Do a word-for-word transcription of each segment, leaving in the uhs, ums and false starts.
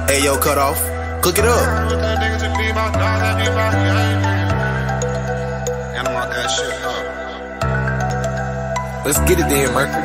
Hey yo, cut off. Cook it up. Let's get it then, Mercury.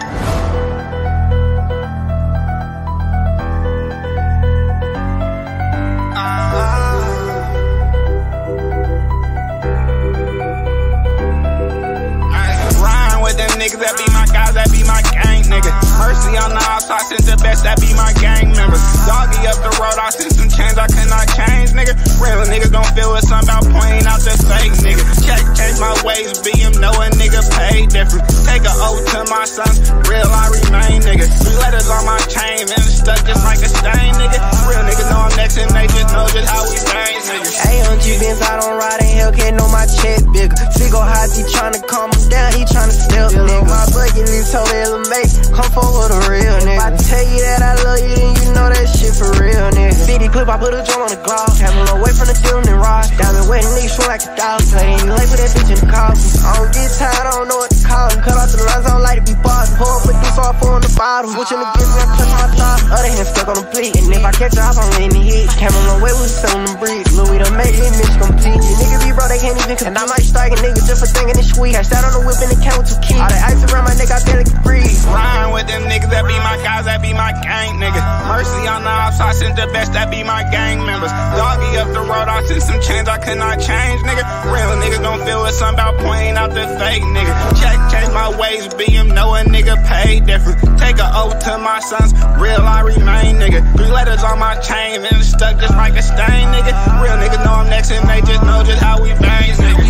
Niggas that be my guys, that be my gang, nigga. Mercy on the ops, I sent the best, that be my gang members. Doggy up the road, I sent some chains I cannot change, nigga. Real niggas gon' feel with something about pointing out the fake, nigga. Check, change my ways, B M, know a nigga pay different. Take a oath to my sons, real I remain, nigga. Three letters on my chain, and it's stuck just like a stain, nigga. Real niggas know I'm next and they just know just how we bang, nigga. Hey, on G-Benz, I don't ride in hell, can't know my check bigger. Figo hot, he tryna calm him down, he tryna step, nigga. My bucket list told L M A, come forward a real nigga. If I tell you that I love you, then you know that shit for real, nigga. fifty clip, I put a drum on the Glock. Having away from the deal and rock. Diamond wet niggas swing like a dog. Playing late with that bitch in the car. I don't get tired, I don't know what to call him. Cut off to the lines, I don't like to be bossed. Pull up with this off on the bottom. Switching the gears, I touch my thigh. Other hand stuck on the pleat. And if I catch her off, I'm letting it hit. Came a long way with selling them bricks. Louis done made this bitch complete. These niggas be bro, they can't even compete. And I might strike a nigga just for thinking it's sweet. Cashed out on the whip and the count with two keys. All that ice around my neck, I barely can breathe. Rhyme with them niggas that be my guys, that be my gang, nigga. Mercy on the ops, I sent the best, that be my gang members. Doggy up the road, I sent some chains I could not change, nigga. Real niggas gon' feel with something about pointing out the fake, nigga. Check, change my ways, B M, know a nigga pay different. Take a oath to my sons, real I remain, nigga. Three letters on my chain, and it's stuck just like a stain, nigga. Real niggas know I'm next and they just know just how we bang, nigga.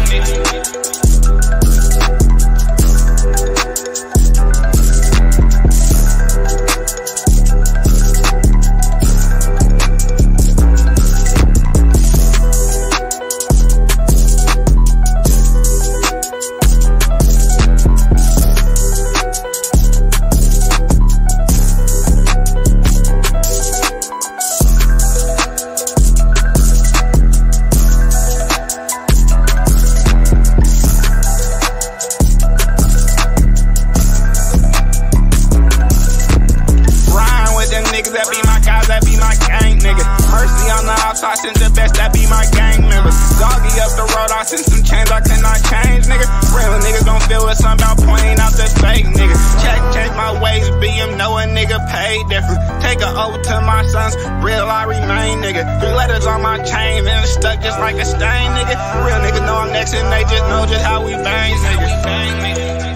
I sent the best, that be my gang members. Doggy up the road, I sent some chains I cannot change, nigga. Real niggas gon' feel with something about pointing out the fake, nigga. Check, change my ways, B M, know a nigga pay different. Take a oath to my sons, real I remain, nigga. Three letters on my chain, and it's stuck just like a stain, nigga. Real niggas know I'm next and they just know just how we bang, nigga.